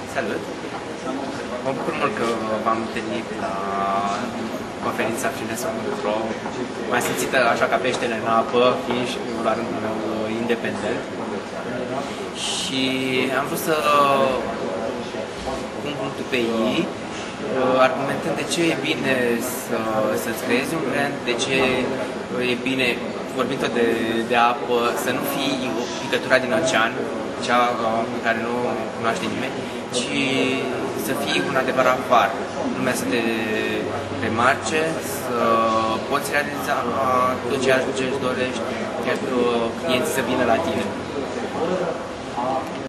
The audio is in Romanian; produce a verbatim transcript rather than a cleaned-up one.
Salut! Mă bucur mult că v-am întâlnit la conferința Freelancer punct ro. M-am simțit așa ca peștele în apă, fiind și la rândul meu independent. Și am vrut să pun punctul pe ei, argumentând de ce e bine să, să-ți creezi un brand, de ce e bine, vorbind tot de, de apă, să nu fii o picătura din ocean, cea pe care nu cunoaște nimeni, ci să fii un adevărat far. Lumea să te remarce, să poți realiza tot ceea ce îți dorești, chiar clienții să vină la tine.